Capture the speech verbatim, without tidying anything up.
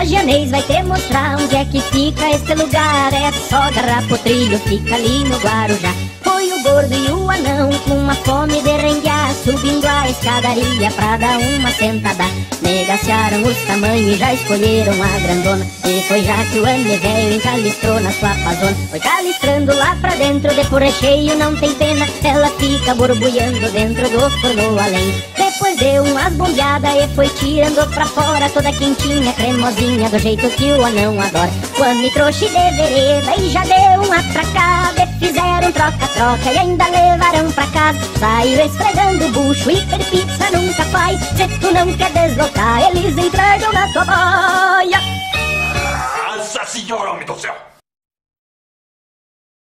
Lagianês vai te mostrar onde é que fica esse lugar. É só Garrapotrilho, fica ali no Guarujá. Foi o gordo e o anão com uma fome de renguear, subindo a escadaria pra dar uma sentada. Negaciaram os tamanhos e já escolheram a grandona. E foi já que o ane velho encalistrou na sua pazona. Foi calistrando lá pra dentro, de por recheio não tem pena. Ela fica borbulhando dentro do forno a lenha. Depois deu umas bombeadas e foi tirando pra fora, toda quentinha, cremosinha, do jeito que o anão adora. O ane trouxe de vereda e já deu uma atracada. E fizeram troca-troca e ainda levaram pra casa. Saiu esfregando o bucho e pizza nunca faz. Se tu não quer deslocar, eles entregam na tua boia. Nossa senhora, homem do céu!